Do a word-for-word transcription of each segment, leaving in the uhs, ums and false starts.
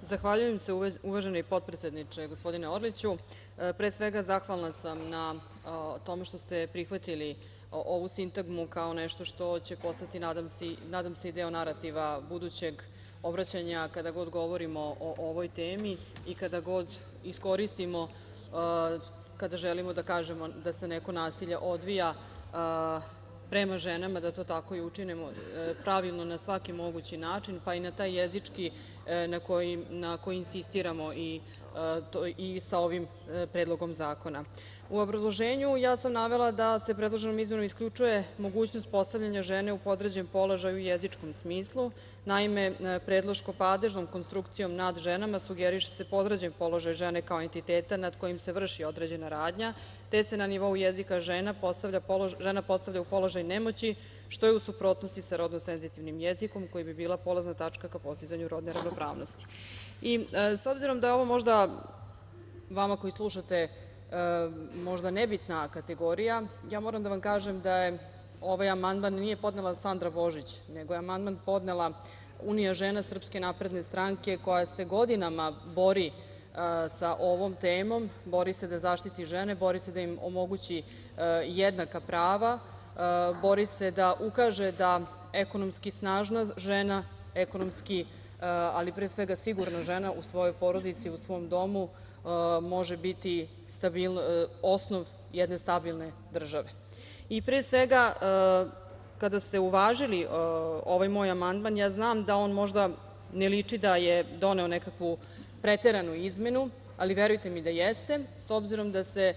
Zahvaljujem se, uvaženi potpredsedniče, gospodine Orliću. Pre svega, zahvalna sam na tome što ste prihvatili ovu sintagmu kao nešto što će postati, nadam se, i deo narativa budućeg obraćanja kada god govorimo o ovoj temi i kada god iskoristimo, kada želimo da kažemo da se neko nasilje odvija prema ženama, da to tako i učinimo pravilno na svaki mogući način, pa i na taj jezički na koji insistiramo i sa ovim predlogom zakona. U obrazloženju ja sam navela da se predloženom izmenom isključuje mogućnost postavljanja žene u podređen položaj u jezičkom smislu. Naime, predloško-padežnom konstrukcijom nad ženama sugeriše se podređen položaj žene kao entiteta nad kojim se vrši određena radnja, te se na nivou jezika žena postavlja u položaj nemoći, što je u suprotnosti sa rodno senzitivnim jezikom, koji bi bila polazna tačka ka postizanju rodne ravnopravnosti. S obzirom da je ovo možda vama koji slušate možda nebitna kategorija, ja moram da vam kažem da ovaj amandman nije podnela Sandra Božić, nego je amandman podnela Unija žena Srpske napredne stranke, koja se godinama bori sa ovom temom, bori se da zaštiti žene, bori se da im omogući jednaka prava, bori se da ukaže da ekonomski snažna žena, ekonomski, ali pre svega sigurna žena u svojoj porodici, u svom domu može biti osnov jedne stabilne države. I pre svega, kada ste uvažili ovaj moj amandman, ja znam da on možda ne liči da je doneo nekakvu preteranu izmenu, ali verujte mi da jeste, s obzirom da se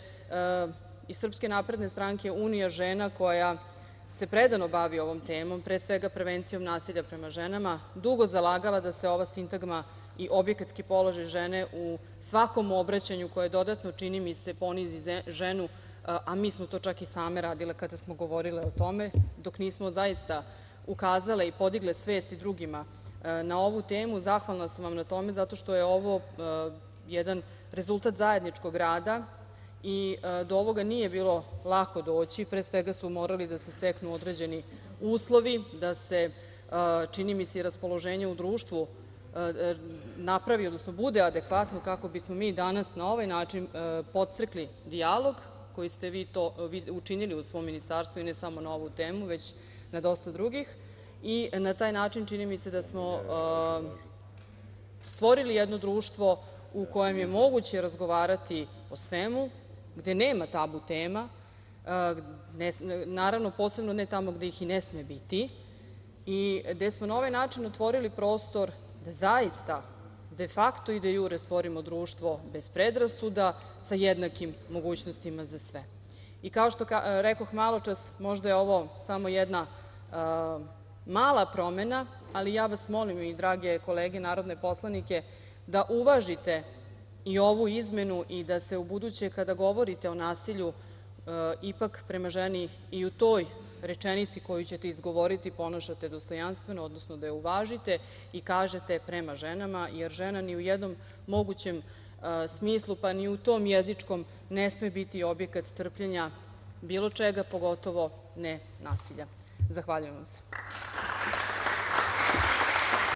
iz Srpske napredne stranke Unija žena, koja se predano bavi ovom temom, pre svega prevencijom nasilja prema ženama, dugo zalagala da se ova sintagma i objekatski položaj žene u svakom obraćanju koje dodatno, čini mi se, ponizi ženu, a mi smo to čak i same radile kada smo govorile o tome, dok nismo zaista ukazale i podigle svest i drugima na ovu temu. Zahvalna sam vam na tome, zato što je ovo jedan rezultat zajedničkog rada i do ovoga nije bilo lako doći. Pre svega su morali da se steknu određeni uslovi, da se, čini mi se, i raspoloženje u društvu napravi, odnosno bude adekvatno kako bismo mi danas na ovaj način podstakli dijalog koji ste vi učinili u svom ministarstvu, i ne samo na ovu temu, već na dosta drugih, i na taj način čini mi se da smo stvorili jedno društvo u kojem je moguće razgovarati o svemu, gde nema tabu tema, naravno posebno ne tamo gde ih i ne sme biti, i gde smo na ovaj način otvorili prostor da zaista de fakto i de jure stvorimo društvo bez predrasuda, sa jednakim mogućnostima za sve. I kao što rekoh maločas, možda je ovo samo jedna mala promena, ali ja vas molim, i drage kolege narodne poslanike, da uvažite i ovu izmenu i da se ubuduće kada govorite o nasilju ipak prema ženi i u toj rečenici koju ćete izgovoriti ponašate dostojanstveno, odnosno da je uvažite i kažete prema ženama, jer žena ni u jednom mogućem smislu, pa ni u tom jezičkom, ne sme biti objekat trpljenja bilo čega, pogotovo ne nasilja. Zahvaljujem vam se.